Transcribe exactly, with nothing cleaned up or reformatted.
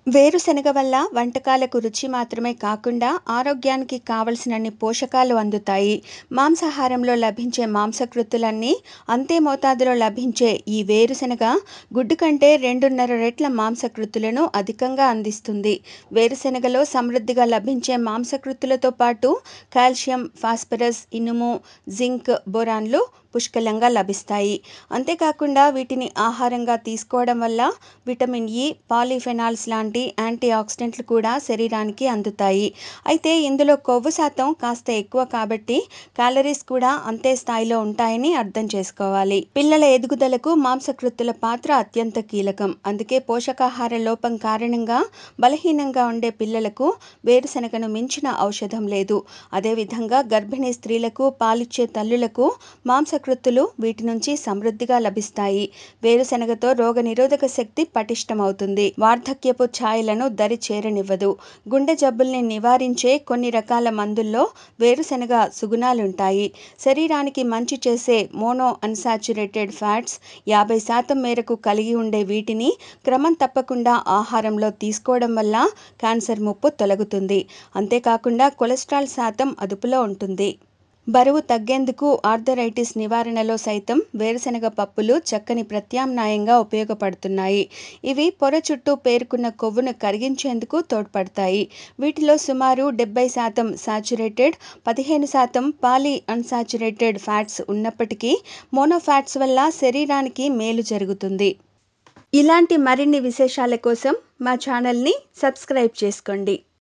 వేరుశనగ వల్ల వంటకాలకు రుచి మాత్రమే కాకుండా ఆరోగ్యానికి కావలసినన్ని పోషకాలు అందుతాయి. మాంసాహారంలో లభించే మాంసకృతులన్నీ అంతే మోతాదులో లభించే ఈ వేరుశనగ గుడ్డు కంటే రెండున్నర రెట్ల మాంసకృతులను అధికంగా అందిస్తుంది. వేరుశనగలో సమృద్ధిగా లభించే మాంసకృతులతో పాటు కాల్షియం, ఫాస్ఫరస్, ఇనుము, జింక్, బోరాన్లు పుష్కలంగా లభిస్తాయి. అంతేకాకుండా వీటిని ఆహారంగా తీసుకోవడం వల్ల విటమిన్ ఇ, పాలీఫెనాల్స్ లాంటి యాంటీ ఆక్సిడెంట్లు కూడా శరీరానికి అందుతాయి. అయితే ఇందులో కొవ్వు శాతం కాస్త ఎక్కువ కాబట్టి క్యాలరీస్ కూడా అంతే స్థాయిలో ఉంటాయని అర్థం చేసుకోవాలి. పిల్లల ఎదుగుదలకు మాంసకృతుల పాత్ర అత్యంత కీలకం. అందుకే పోషకాహార లోపం కారణంగా బలహీనంగా ఉండే పిల్లలకు వేరుశనగను మించిన ఔషధం లేదు. అదేవిధంగా గర్భిణీ స్త్రీలకు, పాలిచ్చే తల్లులకు మాంసకృతులు వీటి నుంచి సమృద్ధిగా లభిస్తాయి. వేరుశనగతో రోగనిరోధక శక్తి పటిష్టమవుతుంది. వార్ధక్యపు ఛాయలను దరి చేరనివ్వదు. గుండె జబ్బుల్ని నివారించే కొన్ని రకాల మందుల్లో వేరుశనగ సుగుణాలుంటాయి. శరీరానికి మంచి చేసే మోనో అన్సాచురేటెడ్ ఫ్యాట్స్ యాభై శాతం మేరకు కలిగి ఉండే వీటిని క్రమం తప్పకుండా ఆహారంలో తీసుకోవడం వల్ల క్యాన్సర్ ముప్పు తొలగుతుంది. అంతేకాకుండా కొలెస్ట్రాల్ శాతం అదుపులో ఉంటుంది. బరువు తగ్గేందుకు, ఆర్థరైటిస్ నివారణలో సైతం వేరుశనగ పప్పులు చక్కని ప్రత్యామ్నాయంగా ఉపయోగపడుతున్నాయి. ఇవి పొర చుట్టూ పేరుకున్న కొవ్వును కరిగించేందుకు తోడ్పడతాయి. వీటిలో సుమారు డెబ్బై శాతం సాచురేటెడ్, పదిహేను శాతం పాలీ అన్సాచురేటెడ్ ఫ్యాట్స్ ఉన్నప్పటికీ మోనోఫ్యాట్స్ వల్ల శరీరానికి మేలు జరుగుతుంది. ఇలాంటి మరిన్ని విశేషాల కోసం మా ఛానల్ని సబ్స్క్రైబ్ చేసుకోండి.